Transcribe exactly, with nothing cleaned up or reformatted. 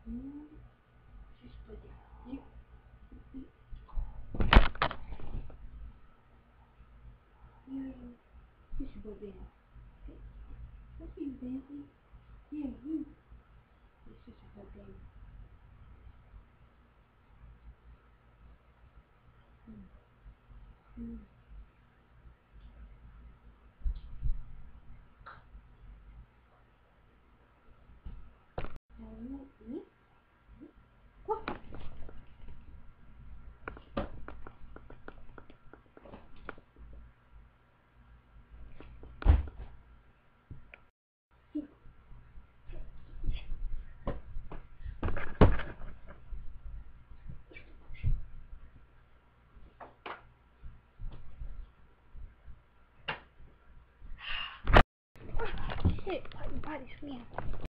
Hmm, she's pretty. You, you, you, you should go dance. Okay? Let's see you dancing. Yeah, you. This is a good dance. Hmm. Hmm. Now you, me? Go. Shit, body, body, slam.